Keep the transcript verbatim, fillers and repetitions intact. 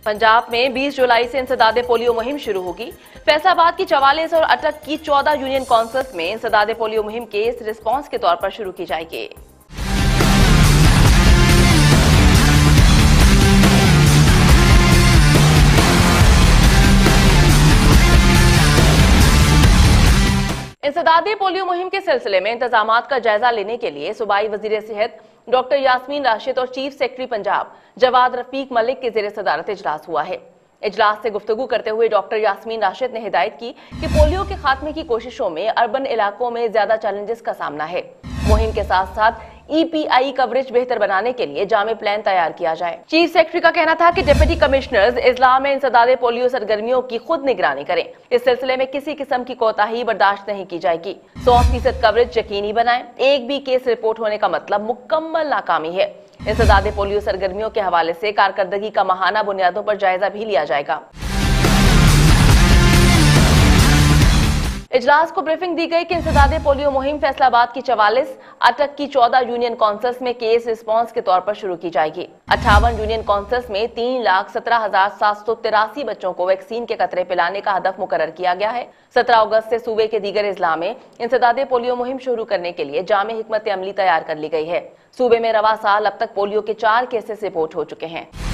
पंजाब में बीस जुलाई से इंसदादे पोलियो मुहिम शुरू होगी। फैसलाबाद की चवालीस और अटक की चौदह यूनियन काउंसिल्स में इंसदादे पोलियो मुहिम केस रिस्पांस के तौर पर शुरू की जाएगी। इंसदादे पोलियो मुहिम के सिलसिले में इंतजामात का जायजा लेने के लिए सूबाई वजीर सेहत डॉक्टर यास्मीन राशिद और चीफ सेक्रेटरी पंजाब जवाद रफीक मलिक के ज़ेरे सदारत इजलास हुआ है। इजलास से गुफ्तगू करते हुए डॉक्टर यास्मीन राशिद ने हिदायत की कि पोलियो के खात्मे की कोशिशों में अर्बन इलाकों में ज्यादा चैलेंजेस का सामना है। मुहिम के साथ साथ ई पी आई कवरेज बेहतर बनाने के लिए जामे प्लान तैयार किया जाए। चीफ सेक्रेटरी का कहना था कि डिप्टी कमिश्नर्स इजला में इंसदादे पोलियो सरगर्मियों की खुद निगरानी करें। इस सिलसिले में किसी किस्म की कोताही बर्दाश्त नहीं की जाएगी। सौ फीसद कवरेज यकीनी बनाएं। एक भी केस रिपोर्ट होने का मतलब मुकम्मल नाकामी है। इंसदादे पोलियो सरगर्मियों के हवाले से कारकर्दगी का माहाना बुनियादों पर जायजा भी लिया जाएगा। इजलास को ब्रीफिंग दी गई कि इंसदादे पोलियो मुहिम फैसलाबाद की चवालीस, अटक की चौदह यूनियन काउंसिल्स में केस रिस्पांस के तौर पर शुरू की जाएगी। अट्ठावन यूनियन काउंसिल्स में तीन लाख सत्रह हजार सात सौ तिरासी बच्चों को वैक्सीन के कतरे पिलाने का हदफ मुकर्रर किया गया है। सत्रह अगस्त से सूबे के दीगर इजला में इंसदादे पोलियो मुहिम शुरू करने के लिए जामे हिकमत अमली तैयार कर ली गई है। सूबे में रवा साल अब तक पोलियो के चार केसेस रिपोर्ट हो चुके हैं।